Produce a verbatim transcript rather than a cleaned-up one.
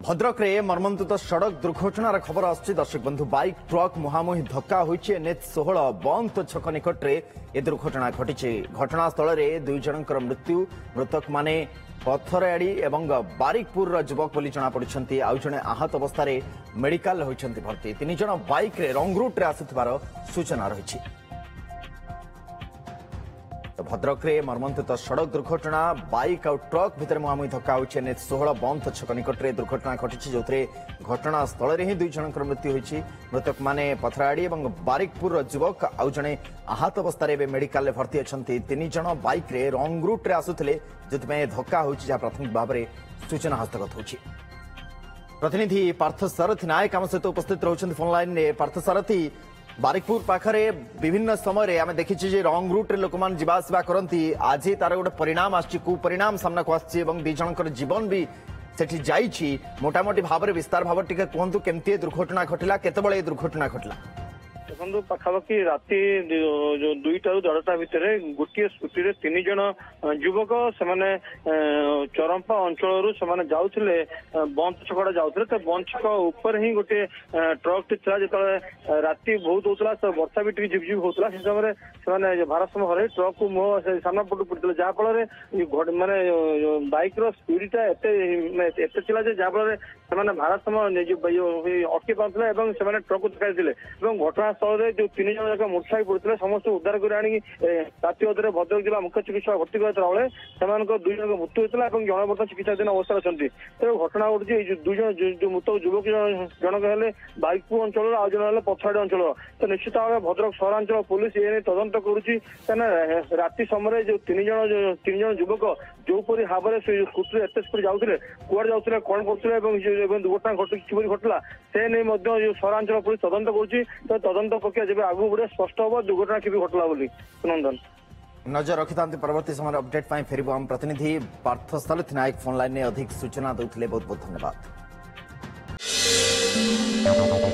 भद्रक रे मर्मन्तुत सड़क दुर्घटनार खबर आसछि। दर्शक बंधु बाइक ट्रक मुहांमुही धक्का होइछि। एनएच सोलह बंत छक निकट रे ए दुर्घटना घटिछि। घटनास्थल रे दुई जनकर मृत्यु। मृतक माने पथरआड़ी एवं बारिकपुर युवक बोली जना पड़िछन्ति। आउ जणे आहत अवस्था रे मेडिकल होइछन्ति भर्ती। तीन जण बाइक रे रंग रूट रे आसुथिबार सूचना रहिछि। भद्रक रे मर्मन्तुत सड़क दुर्घटना बाइक और ट्रक भितर मुहांमुही धक्का होइछि। एनएच सोलह बंत छक निकट रे दुर्घटना घटिछि, जोथरे घटनास्थल रे ही दुई जनकर मृत्यु होइछि। मृतक माने पथरआड़ी एवं बारिकपुर युवक आउ जणे आहत अवस्था रे मेडिकल रे भर्ती अछन्ति। तीन जण बाइक रे रंग रूट रे आसुथिले, जोथमे धक्का होइछि, जा प्राथमिक भाव रे सूचना हस्तगत होइछि। प्रतिनिधि पार्थ सारथी नायक आम सहित उपस्थित रहउछन्ति फोन लाइन रे। पार्थ सारथी, बारिकपुर पाखरे विभिन्न समय आम देखी रंग रूट रे लोक मान जीवासवा करती। आज तार गोटे परिणाम आछि, कु परिणाम सामना को आछि एवं दी जनकर जीवन भी सेठी जाइछि। मोटामोटी भाव रे विस्तार भाव टिके कहंतु केमती दुर्घटना घटिला, केतेबेले दुर्घटना घटिला? देखो पाखापाखि राति जो दुईटा रु देढ़टा भितर गोटे स्कूटी रे तीन जन युवक से चरंपा अंचल से जाऊे बंद छकड़ा जाऊे। तो बंद छक ऊपर ही गोटे ट्रक टी था जो राति बहुत होता तो वर्षा भी टी झिपझिप होता से समय से भारसाम्य हर ट्रक को मुह सामना पटू पड़ता जहाँफल माने बाइक स्पीडटा एत जहाँफल से भारसाम्य अटकी पाते ट्रक को धक्का घटनास्थल जो तीन जन जाक मूर्छा पड़ते समस्त उद्धार कर आनी राति अधे भद्रक जिला मुख्य चिकित्सा भर्ती करता बेले से दुई जन मृत्यु होता है। जन बर्तमान चिकित्साधीन अवस्था अच्छा। तेज घटना घटी दुई जन जो मृतक युवक जनक है बाइकपुर अंचल आज जन पथरआड़ी अंचल। तो निश्चित भाव में भद्रक सहरांचल पुलिस ए तदंत करुच्ची। राति समय जो तीन जन तीन जन युवक जोपरी भाव में स्कूटी एत स्पीड जाते कुआड़े जाते कौन करते दुर्घटना कि घटला से नहीं सहरांचल पुलिस तदंत करुच्ची। तो तदंत प्रक्रिया जब आगू बढ़े स्पष्ट हम दुर्घटना कि घटला बोली नंदन नजर रखि परवर्ती समय अपडेट पाई फेरबो। हम प्रतिनिधि पार्थ सारथी नायक फोन लाइन में अधिक सूचना देउथिले। बहुत बहुत धन्यवाद।